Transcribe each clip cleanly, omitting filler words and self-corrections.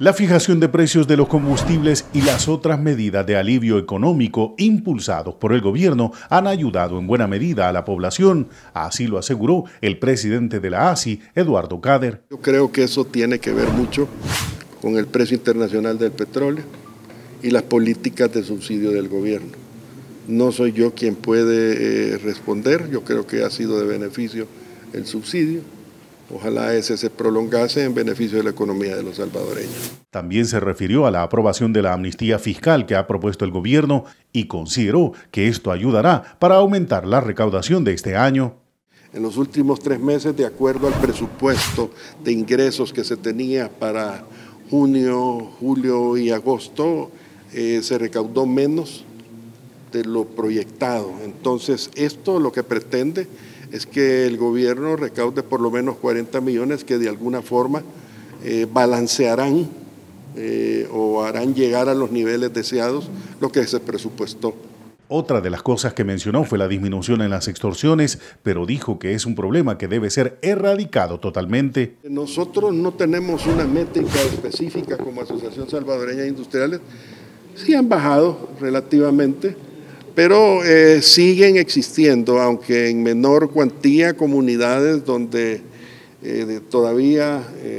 La fijación de precios de los combustibles y las otras medidas de alivio económico impulsados por el gobierno han ayudado en buena medida a la población, así lo aseguró el presidente de la ASI, Eduardo Cader. Yo creo que eso tiene que ver mucho con el precio internacional del petróleo y las políticas de subsidio del gobierno. No soy yo quien puede responder, yo creo que ha sido de beneficio el subsidio. Ojalá ese se prolongase en beneficio de la economía de los salvadoreños. También se refirió a la aprobación de la amnistía fiscal que ha propuesto el gobierno y consideró que esto ayudará para aumentar la recaudación de este año. En los últimos 3 meses, de acuerdo al presupuesto de ingresos que se tenía para junio, julio y agosto, se recaudó menos de lo proyectado. Entonces, esto lo que pretende es que el gobierno recaude por lo menos 40 millones que de alguna forma balancearán o harán llegar a los niveles deseados lo que se presupuestó. Otra de las cosas que mencionó fue la disminución en las extorsiones, pero dijo que es un problema que debe ser erradicado totalmente. Nosotros no tenemos una métrica específica como Asociación Salvadoreña de Industriales, sí han bajado relativamente, pero siguen existiendo, aunque en menor cuantía, comunidades donde todavía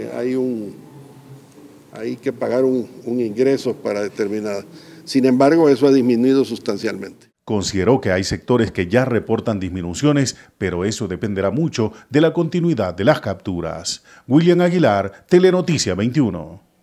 hay que pagar un ingreso para determinada. Sin embargo, eso ha disminuido sustancialmente. Consideró que hay sectores que ya reportan disminuciones, pero eso dependerá mucho de la continuidad de las capturas. William Aguilar, Telenoticia 21.